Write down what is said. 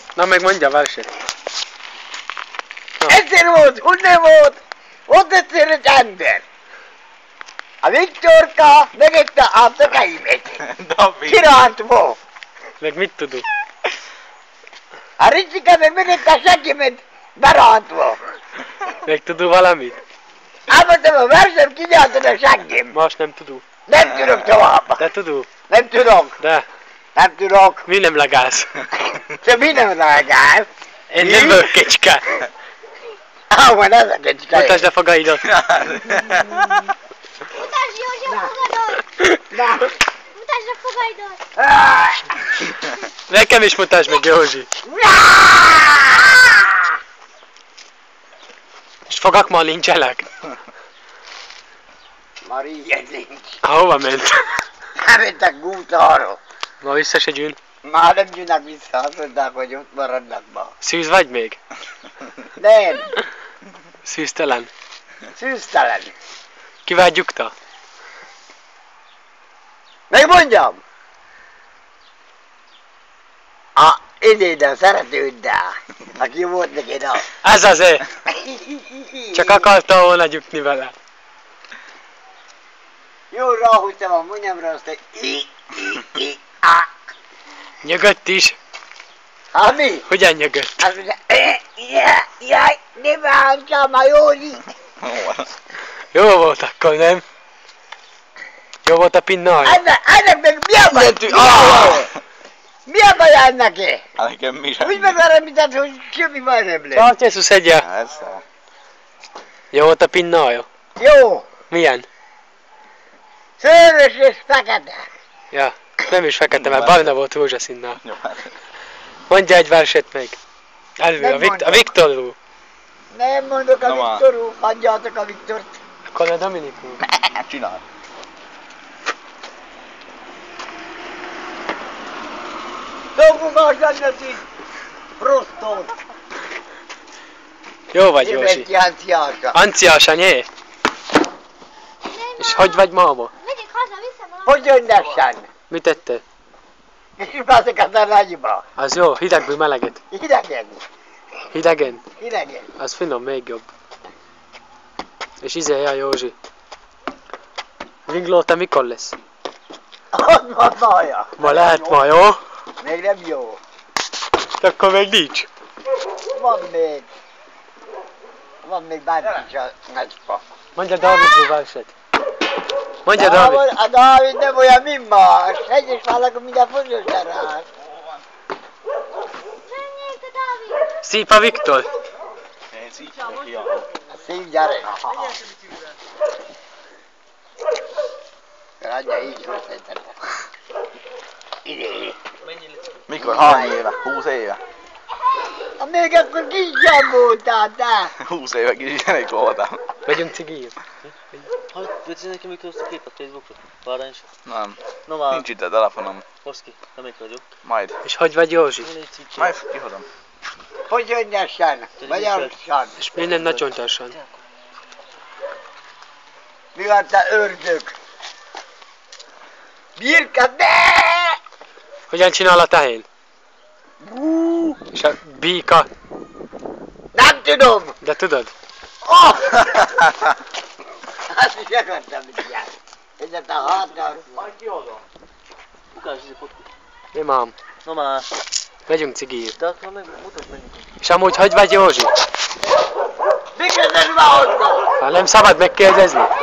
Na meg mondja a verset. Egyszer volt, hogy nem volt, ott egyszer egy ember. A Viktorka megette a tökeimet. Kirántva. Meg mit tudunk? A Ricika meg megette a seggemet berántva. Meg tudunk valamit? Elmondtam a versem, kinyaltad a seggem. Most nem tudunk. Nem tudok tovább. De tudunk. Nem tudok. De. Nem tudok. Mi nem legálsz? Te mi nem vágál? Én nem vagyok kecske. Van ez a kecske. Mutasd a fogaidat. Mutasd Józsi a fogaidat! Na. Mutasd a fogaidat! Nekem is mutasd meg, Józsi. És fogalma nincsenek? Mari, ilyen nincs. Hova ment? Elmentek gútára. Ma vissza se gyűn. Már nem jönnek vissza, azt mondták, hogy ott maradnak ma. Szűz vagy még? Nem, Szűztelen. szűztelen. Kivágyukta? Megmondjam! A idéden, szeretőddel, aki volt neki, na. Ez azért! Csak akarta volna gyukni vele. Jól ráhúztam a munyamra, azt hogy Nyögött is. Hát mi? Hogyan nyögött? Azt mondja, jaj, ne bántsam a Józsi. Jó volt akkor, nem? Jó volt a pinnal? Ennek meg mi a baj? Mi a baj ennek? Nekem mi sem. Úgy megáremített, hogy semmi baj nem lesz. Csak Jézus egye. Persze. Jó volt a pinnal? Jó, Milyen? szőrös és fekete. Ja, nem is fekete, mert barna volt rózsaszínnal. Jó, hát. Mondja egy verset meg. Elő, Nem a mondok. Viktorról. Nem mondok a Na már. Viktorról, hagyjátok a Viktort. Akkor a Dominikról. Csinál. Szokunk neki prostot. Jó vagy, Józsi. Egy jánciása. Anciása, nyé? És hogy vagy máma? Megyek haza, viszem a Hogy jönnessen? Mit tettél? És bázok a nagyba. Az jó, hidegből meleget. Hidegen, Hidegen? hidegen. Az finom, még jobb. És izélj, Józsi. Vinglóta mikor lesz? Ott van maja. Ma lehet ma, jó? Még nem jó. Akkor még nincs. Van még. Van még bármit a nagyfa. Mondja Dávidról verset. Mondja Dávid. A Dávid nem olyan, mint más. Egyes vállalkom minden fontos darás. Menjék a Dávid! Szép a Viktor. Én szívják ki a... Szív gyerek. Adja így hozzátette. Ide. Mikor? Hány éve? 20 éve? Még akkor kisgyam voltál, te. 20 éve kis gyerek voltam. Megyünk cigír. Hogy vegysz nekem mikor azt a képet Facebookra? Várjál is. Nem. No már, Nincs itt a telefonom. hozd ki, nem itt vagyok. Majd. És hogy vagy, Józsi? Légy szíves. Majd kihozom. Hogy jönnessen? Magyarosan. És minden nagyon gyorsan. Mi van, te ördög? Birka, de! Hogyan csinál a tehén? És a bíka? Nem tudom! De tudod? Oh! Azt is akartam csinálni. Egyet a hátra. Majd kihozom. Ukás, izé potki. Nem ám. No már, Megyünk cigír. de akkor meg mutasd meg nekem. És amúgy hogy vagy, Józsi? Mi kezded ma hozzá? Hát nem szabad megkérdezni.